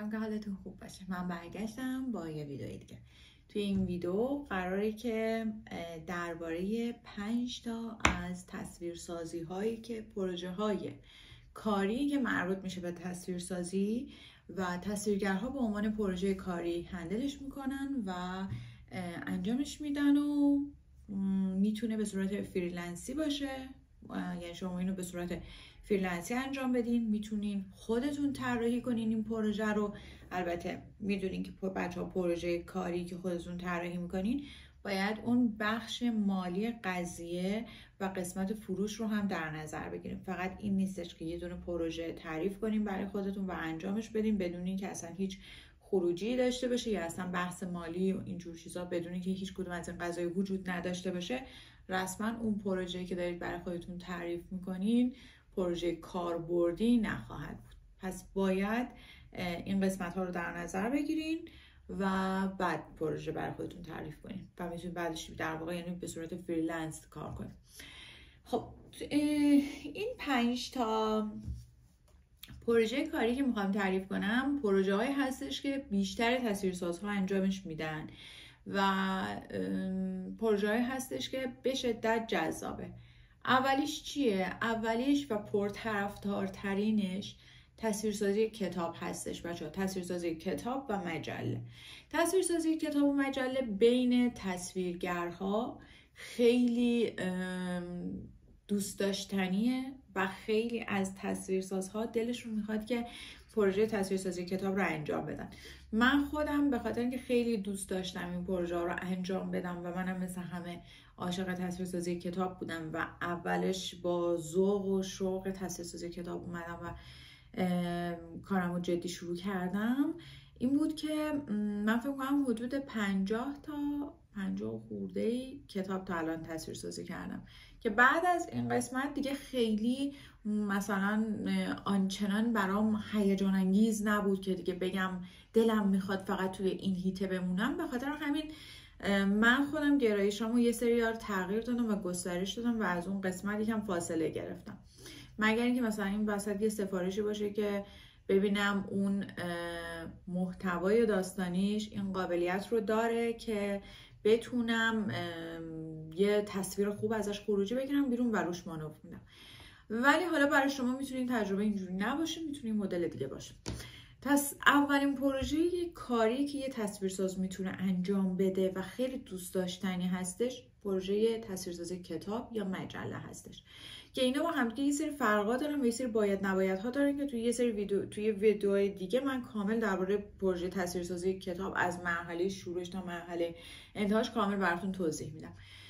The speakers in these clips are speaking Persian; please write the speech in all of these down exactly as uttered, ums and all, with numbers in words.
امیدوارم که حالتون خوب باشه. من برگشتم با یه ویدیو دیگه. توی این ویدیو قراره که درباره پنج تا از تصویرسازی هایی که پروژه های کاری که مربوط میشه به تصویرسازی و تصویرگرها به عنوان پروژه کاری هندلش میکنن و انجامش میدن و میتونه به صورت فریلنسی باشه، یعنی شما اینو به صورت فریلنسی انجام بدین، میتونین خودتون طراحی کنین این پروژه رو. البته میدونین که بچه ها پروژه کاری که خودتون طراحی میکنین باید اون بخش مالی قضیه و قسمت فروش رو هم در نظر بگیریم. فقط این نیستش که یه دونه پروژه تعریف کنین برای خودتون و انجامش بدین بدون اینکه اصلا هیچ خروجی داشته باشه یا اصلا بحث مالی و اینجور چیزا بدون اینکه هیچ کدوم از این قضایا وجود نداشته باشه. رسما اون پروژه‌ای که دارید برای خودتون تعریف میکنین پروژه کاربردی نخواهد بود. پس باید این قسمت ها رو در نظر بگیرین و بعد پروژه برای خودتون تعریف کنین و میتونید بعدش در واقع یعنی به صورت فریلنس کار کنین. خب این پنج تا پروژه کاری که میخوام تعریف کنم پروژه های هستش که بیشتر تصویرسازها انجامش میدن و پروژه های هستش که به شدت جذابه. اولیش چیه؟ اولیش و پرطرفدارترینش تصویرسازی کتاب هستش بچه‌ها. تصویرسازی کتاب و مجله. تصویرسازی کتاب و مجله بین تصویرگرها خیلی دوست داشتنیه و خیلی از تصویرسازها دلشون میخواد که پروژه تصویرسازی کتاب رو انجام بدن. من خودم به خاطر اینکه خیلی دوست داشتم این پروژه رو انجام بدم و منم مثل همه عاشق تصویرسازی کتاب بودم و اولش با ذوق و شوق تصویرسازی کتاب اومدم و کارم رو جدی شروع کردم، این بود که من فکر کنم حدود پنجاه تا پنجاه خورده کتاب تا الان تصویرسازی کردم که بعد از این قسمت دیگه خیلی مثلا آنچنان برام هیجان انگیز نبود که دیگه بگم دلم میخواد فقط توی این هیته بمونم. به خاطر همین من خودم گرایشامو یه سری رو تغییر دادم و گسترش دادم و از اون قسمت یکم فاصله گرفتم، مگر اینکه مثلا این وسط یه سفارشی باشه که ببینم اون محتوای داستانیش این قابلیت رو داره که بتونم یه تصویر خوب ازش خروجی بگیرم بیرون و روش مانور میدم. ولی حالا برای شما میتونین تجربه اینجوری نباشه، میتونین مدل دیگه باشه. پس اولین پروژه کاری که یه تصویرساز میتونه انجام بده و خیلی دوست داشتنی هستش پروژه تصویرسازی کتاب یا مجله هستش که اینا با هم دیگه یه سری فرقا دارن و یه سری باید نباید ها دارن که توی یه سری ویدیو توی ویدیوهای دیگه من کامل درباره پروژه تصویرسازی کتاب از مرحله شروعش تا مرحله انتهاش کامل براتون توضیح میدم.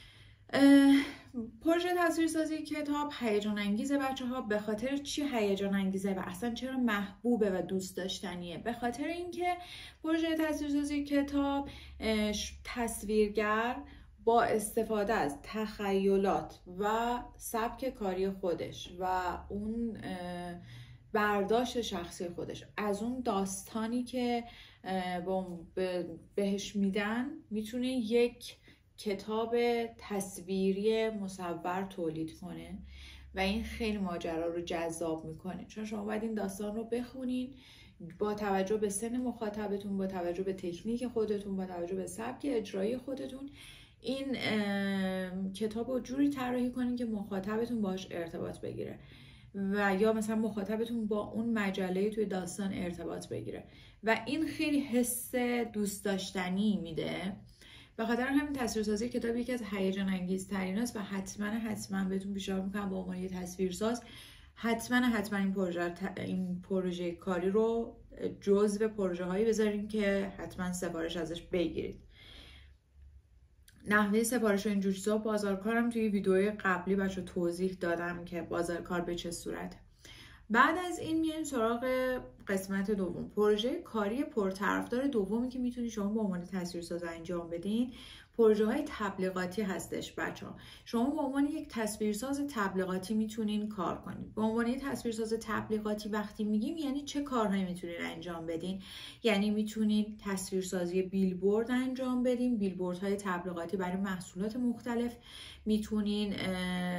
پروژه تصویرسازی کتاب هیجان انگیزه بچه‌ها. به خاطر چی هیجان انگیزه و اصلا چرا محبوبه و دوست داشتنیه؟ به خاطر اینکه پروژه تصویرسازی کتاب تصویرگر با استفاده از تخیلات و سبک کاری خودش و اون برداشت شخصی خودش از اون داستانی که بهش میدن میتونه یک کتاب تصویری مصور تولید کنه و این خیلی ماجرا رو جذاب میکنه، چون شما باید این داستان رو بخونین با توجه به سن مخاطبتون، با توجه به تکنیک خودتون، با توجه به سبک اجرایی خودتون این کتاب رو جوری طراحی کنین که مخاطبتون باهاش ارتباط بگیره و یا مثلا مخاطبتون با اون مجله توی داستان ارتباط بگیره و این خیلی حس دوست داشتنی میده. به خاطر همین تصویرسازی کتاب یکی از هیجان انگیزترین است و حتما حتما بهتون پیشنهاد میکنم به عنوان تصویرساز حتما حتما این پروژه این پروژه کاری رو جزو پروژه هایی بذارین که حتما سفارش ازش بگیرید. نحوه سفارش و این جور چیزا بازارکارم توی ویدیوی قبلی بچه توضیح دادم که بازارکار به چه صورته. بعد از این میایم سراغ قسمت دوم، پروژه کاری پرطرفدار دومی که میتونید شما به عنوان تصویرساز انجام بدین پروژه های تبلیغاتی هستش بچه‌ها. شما به عنوان یک تصویرساز تبلیغاتی میتونین کار کنید. به عنوان یک تصویرساز تبلیغاتی وقتی میگیم یعنی چه کارهایی میتونین انجام بدین؟ یعنی میتونید تصویرسازی بیلبورد انجام بدین، بیلبوردهای تبلیغاتی برای محصولات مختلف. میتونین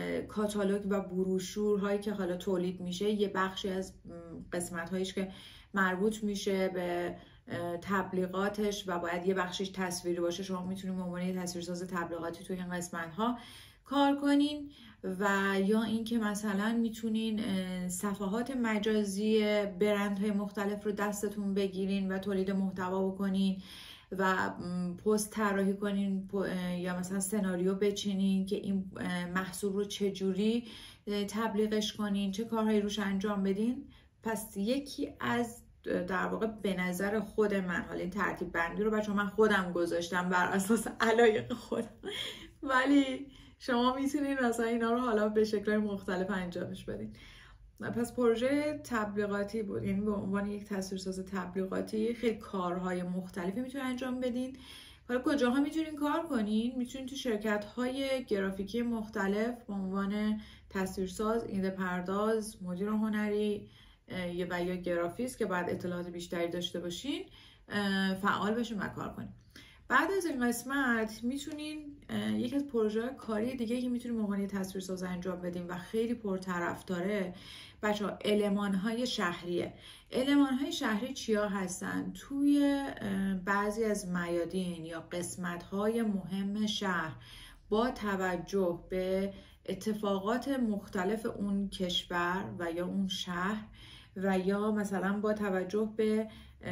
کاتالوگ و بروشورهایی که حالا تولید میشه، یه بخشی از قسمت هایش که مربوط میشه به تبلیغاتش و باید یه بخشش تصویری باشه، شما میتونید به عنوان یه تصویرساز تبلیغاتی توی این قسمت ها کار کنین. و یا اینکه مثلا میتونین صفحات مجازی برندهای مختلف رو دستتون بگیرین و تولید محتوا بکنین و پست طراحی کنین یا مثلا سناریو بچینین که این محصول رو چجوری تبلیغش کنین، چه کارهایی روش انجام بدین. پس یکی از در واقع به نظر خود من، حالا این ترتیب بندی رو بچه من خودم گذاشتم بر اساس علایق خودم، ولی شما میتونید مثلا اینا رو حالا به شکل‌های مختلف انجامش بدین. پس پروژه تبلیغاتی بود، یعنی به عنوان یک تصویرساز تبلیغاتی خیلی کارهای مختلفی میتونید انجام بدین. حالا کجاها میتونین کار کنین؟ میتونین تو شرکت‌های گرافیکی مختلف به عنوان تصویرساز، ایده پرداز، مدیر هنری و یا گرافیست که باید اطلاعات بیشتری داشته باشین فعال بشین و کار کنین. بعد از این قسمت میتونین یکی از پروژه کاری دیگه که میتونین به عنوان تصویرساز انجام بدین و خیلی پرطرفداره بچه‌ها، المان‌های شهریه. المان‌های شهری چیا هستن؟ توی بعضی از میادین یا قسمت‌های مهم شهر با توجه به اتفاقات مختلف اون کشور و یا اون شهر و یا مثلا با توجه به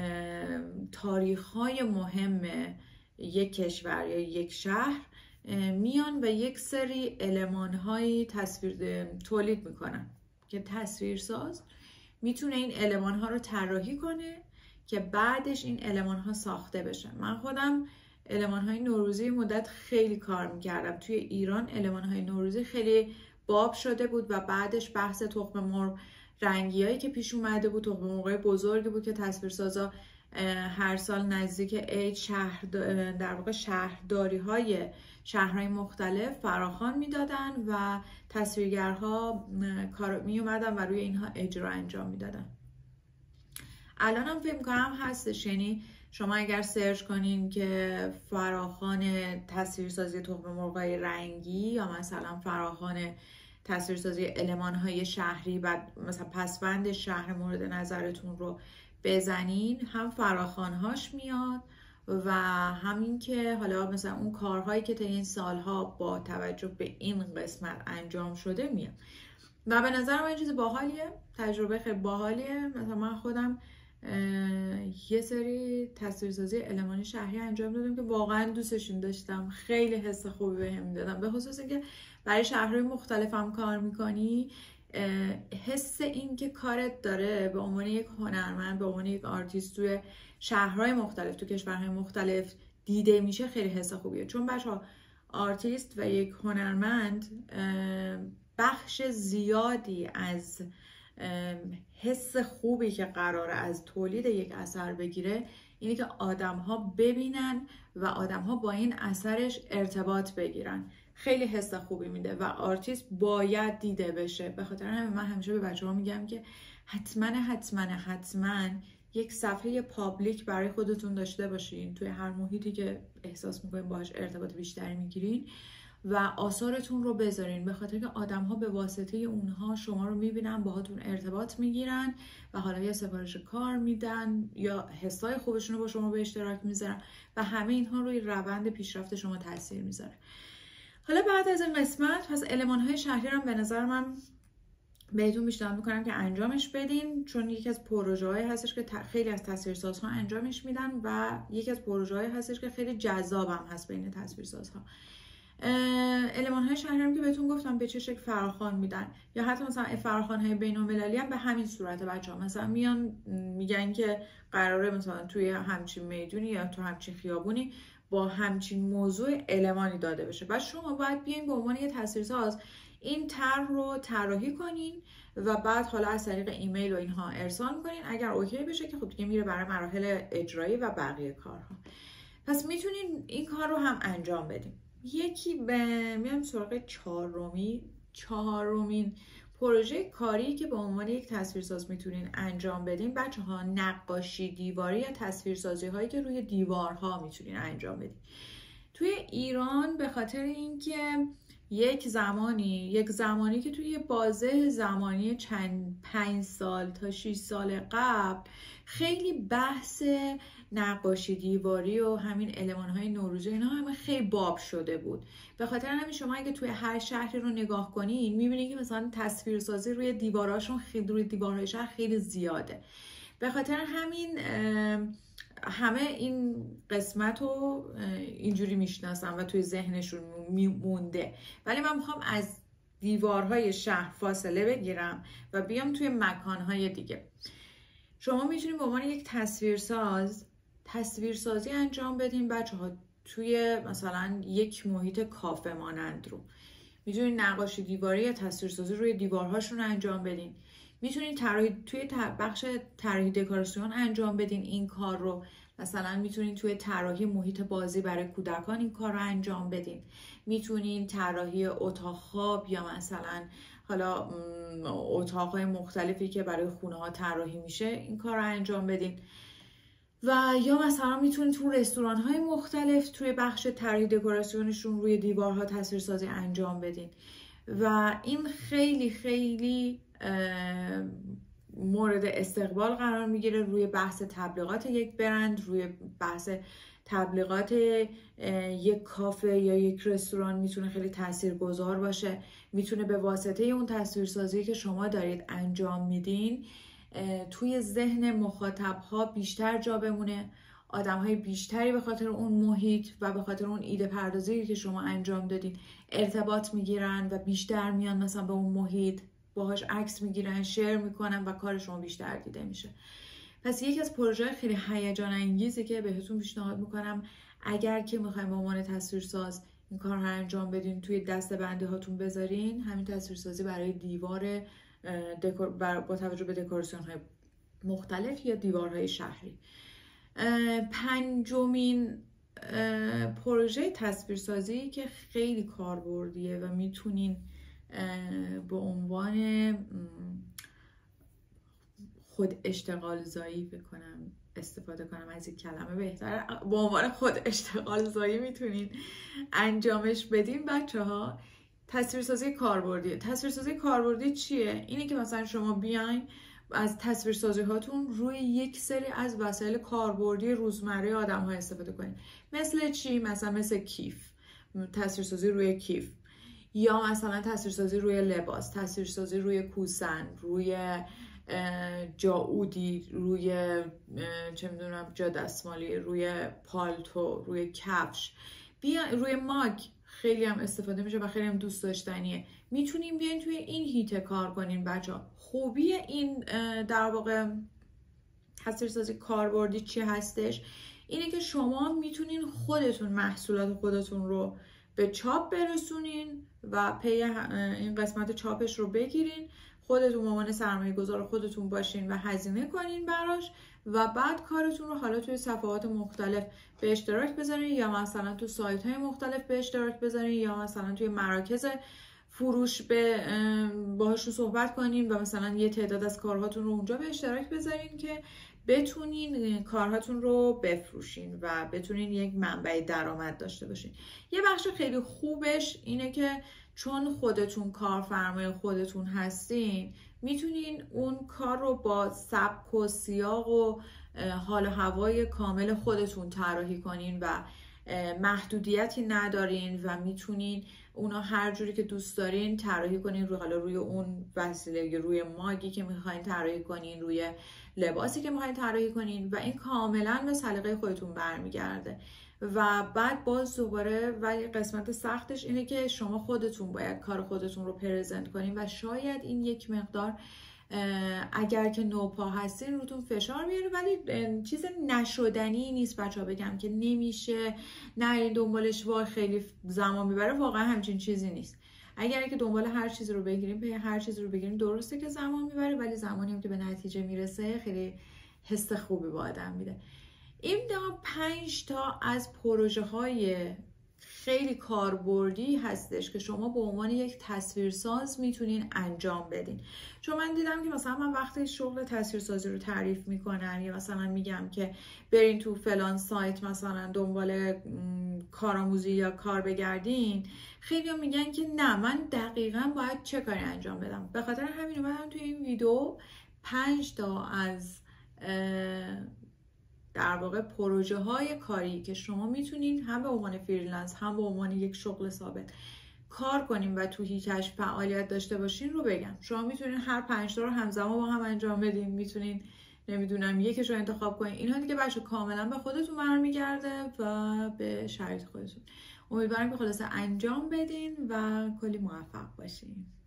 تاریخ‌های مهم یک کشور یا یک شهر میان و یک سری المان‌های تصویر تولید میکنن که تصویرساز میتونه این المان‌ها رو طراحی کنه که بعدش این المان‌ها ساخته بشه. من خودم المان‌های نوروزی مدت خیلی کار میکردم. توی ایران المان‌های نوروزی خیلی باب شده بود و بعدش بحث تخم مرغ رنگیایی که پیش اومده بود، تخم مرغای بزرگی بود که تصویرسازا هر سال نزدیک عید شهر در واقع شهرداری های شهرهای مختلف فراخوان میدادن و تصویرگرها کار می اومدن و روی اینها اجرا انجام میدادن. الان هم فکر کنم هستش، یعنی شما اگر سرچ کنین که فراخوان تصویرسازی تخم مرغای رنگی یا مثلا فراخوان تصویرسازی المان‌های شهری و مثلا پسوند شهر مورد نظرتون رو بزنین، هم فراخوان‌هاش میاد و همین که حالا مثلا اون کارهایی که تا این سالها با توجه به این قسمت انجام شده میاد و به نظر من چیز باحالیه، تجربه خیلی باحالیه. مثلا من خودم یه سری تصویرسازی المانی شهری انجام دادم که واقعا دوستشون داشتم، خیلی حس خوبی بهم میدادم، به خصوص اینکه برای شهرهای مختلف هم کار میکنی، حس این که کارت داره به عنوان یک هنرمند، به عنوان یک آرتیست توی شهرهای مختلف، تو کشورهای مختلف دیده میشه، خیلی حس خوبیه. چون بچه‌ها آرتیست و یک هنرمند بخش زیادی از حس خوبی که قراره از تولید یک اثر بگیره اینه که آدم‌ها ببینن و آدم‌ها با این اثرش ارتباط بگیرن. خیلی حس خوبی میده و آرتیست باید دیده بشه. به خاطر همین من همیشه به بچه‌ها میگم که حتما حتما حتما یک صفحه پابلیک برای خودتون داشته باشین توی هر محیطی که احساس میکنین باهاش ارتباط بیشتری میگیرین و آثارتون رو بذارین، به خاطر که آدم‌ها به واسطه اونها شما رو میبینن، باهاتون ارتباط میگیرن و حالا یا سفارش کار میدن یا حسای خوبشون رو با شما به اشتراک میذارن و همه اینها روی روند پیشرفت شما تاثیر میذاره. حالا بعد از این قسمت پس المان‌های شهری هم به نظر من بهتون پیشنهاد میکنم که انجامش بدین، چون یکی از پروژه‌هایی هستش که خیلی از تصویرسازها انجامش میدن و یکی از پروژه‌هایی هستش که خیلی جذاب هم هست بین تصویرسازها. المان‌های شهری هم که بهتون گفتم به چه شکل فراخوان میدن، یا حتی مثلا فراخوان‌های بین‌المللی هم به همین صورت. بچه‌ها مثلا میان میگن که قراره مثلا توی همچین میدونی یا تو همچین خیابونی با همچین موضوع المانی داده بشه. بعد شما باید بیاین به عنوان یه تصویرساز این طرح رو طراحی کنین و بعد حالا از طریق ایمیل و اینها ارسال کنین. اگر اوکی بشه که خب دیگه میره برای مراحل اجرایی و بقیه کارها. پس میتونین این کار رو هم انجام بدین. یکی به میام سراغ چهارمی چهارمین پروژه کاری که به عنوان یک تصویرساز میتونین انجام بدین بچه‌ها، نقاشی دیواری یا تصویرسازی هایی که روی دیوارها میتونین انجام بدین. توی ایران به خاطر اینکه یک زمانی یک زمانی که توی بازه زمانی چند پنج سال تا شش سال قبل خیلی بحث نقاشی دیواری و همین المان‌های نوروزی اینا همه خیلی باب شده بود. به خاطر همین شما اگه توی هر شهری رو نگاه کنین میبینید که مثلا تصویرسازی روی دیواراشون خیلی روی دیوارهای شهر خیلی زیاده. به خاطر همین همه این قسمت رو اینجوری میشناسن و توی ذهنشون میمونده، ولی من میخوام از دیوارهای شهر فاصله بگیرم و بیام توی مکانهای دیگه. شما میتونید به عنوان یک تصویرساز تصویرسازی انجام بدین بچه ها توی مثلا یک محیط کافه مانند رو. میتونید نقاشی دیواری یا تصویرسازی روی دیوارهاشون انجام بدین. میتونید طراحی توی بخش طراحی دکوراسیون انجام بدین این کار رو. مثلا میتونید توی طراحی محیط بازی برای کودکان این کار رو انجام بدین. میتونید طراحی اتاق خواب یا مثلا حالا اتاقهای مختلفی که برای خونه ها طراحی میشه این کار رو انجام بدین. و یا مثلا میتونید تو رستوران های مختلف توی بخش طراحی دکوراسیونشون روی دیوارها تصویرسازی انجام بدین. و این خیلی خیلی مورد استقبال قرار میگیره روی بحث تبلیغات یک برند، روی بحث تبلیغات یک کافه یا یک رستوران میتونه خیلی تاثیرگذار باشه. میتونه به واسطه اون تصویرسازی که شما دارید انجام میدین توی ذهن مخاطب ها بیشتر جا بمونه. آدم های بیشتری به خاطر اون محیط و به خاطر اون ایده پردازی که شما انجام دادین ارتباط میگیرن و بیشتر میان مثلا به اون محیط باهاش عکس میگیرن، شیر میکنن و کار شما بیشتر دیده میشه. پس یکی از پروژه خیلی هیجان انگیزی که بهتون پیشنهاد میکنم اگر که میخوایم به عنوان تصویرساز این کار رو انجام بدین توی دسته‌بندی هاتون بذارین، همین تصویرسازی برای دیوار دکور با توجه به دکوراسیون های مختلف یا دیوارهای شهری. پنجمین پروژه تصویرسازی که خیلی کاربردیه و میتونین به عنوان خود اشتغال زایی بکنم استفاده کنم از این کلمه بهتره، به عنوان خود اشتغال زایی میتونین انجامش بدین بچه ها. تصویرسازی کاربردی. تصویرسازی کاربردی چیه؟ اینه که مثلا شما بیاین از تصویرسازی هاتون روی یک سری از وسایل کاربردی روزمره آدم ها استفاده کنین. مثل چی؟ مثلا مثل کیف، تصویرسازی روی کیف، یا مثلا تصویرسازی روی لباس، تصویرسازی روی کوسن، روی جاودی، روی چه میدونم جا دستمالی، روی پالتو، روی کفش، بیا روی ماگ خیلی هم استفاده میشه و خیلی هم دوست داشتنیه. میتونیم بیاین توی این هیته کار کنین بچه‌ها. خوبی این در واقع تصویرسازی کاربردی چی هستش؟ اینه که شما میتونین خودتون محصولات خودتون رو به چاپ برسونین و پی این قسمت چاپش رو بگیرین، خودتون به عنوان سرمایه گذار خودتون باشین و هزینه کنین براش و بعد کارتون رو حالا توی صفحات مختلف به اشتراک بذارین یا مثلا تو سایت های مختلف به اشتراک بذارین یا مثلا توی مراکز فروش به باهاشون صحبت کنین و مثلا یه تعداد از کارهاتون رو اونجا به اشتراک بذارین که بتونین کارهاتون رو بفروشین و بتونین یک منبع درآمد داشته باشین. یه بخش خیلی خوبش اینه که چون خودتون کارفرمای خودتون هستین میتونین اون کار رو با سبک و سیاق و حال و هوای کامل خودتون طراحی کنین و محدودیتی ندارین و میتونین اونا هر جوری که دوست دارین طراحی کنین روی حالا روی اون وسیله، روی ماگی که میخواین طراحی کنین، روی لباسی که میخواین طراحی کنین و این کاملا به سلیقه خودتون برمیگرده. و بعد باز دوباره ولی قسمت سختش اینه که شما خودتون باید کار خودتون رو پرزنت کنین و شاید این یک مقدار اگر که نوپا هستین روتون فشار میاره، ولی چیز نشدنی نیست بچه‌ها. بگم که نمیشه نه دنبالش وای خیلی زمان میبره، واقعا همچین چیزی نیست. اگر که دنبال هر چیزی رو بگیریم به هر چیزی رو بگیریم درسته که زمان میبره، ولی زمانی هم که به نتیجه میرسه خیلی حس خوبی با آدم میده. این دا پنج تا از پروژه های خیلی کاربردی هستش که شما به عنوان یک تصویرساز میتونین انجام بدین. چون من دیدم که مثلا من وقتی شغل تصویرسازی رو تعریف میکنن یا مثلا میگم که برین تو فلان سایت مثلا دنبال کارآموزی یا کار بگردین، خیلی ها میگن که نه من دقیقاً باید چه کاری انجام بدم. به خاطر همین اومدم توی این ویدیو پنج تا از در واقع پروژه های کاری که شما میتونین هم به عنوان فریلنس هم به عنوان یک شغل ثابت کار کنین و تو هیچش فعالیت داشته باشین رو بگم. شما میتونین هر پنج تا رو همزمان با هم انجام بدین، میتونین نمیدونم یکیش رو انتخاب کنین. اینها دیگه بچه کاملا به خودتون برمیگرده و به شرایط خودتون. امیدوارم که خلاصه انجام بدین و کلی موفق باشین.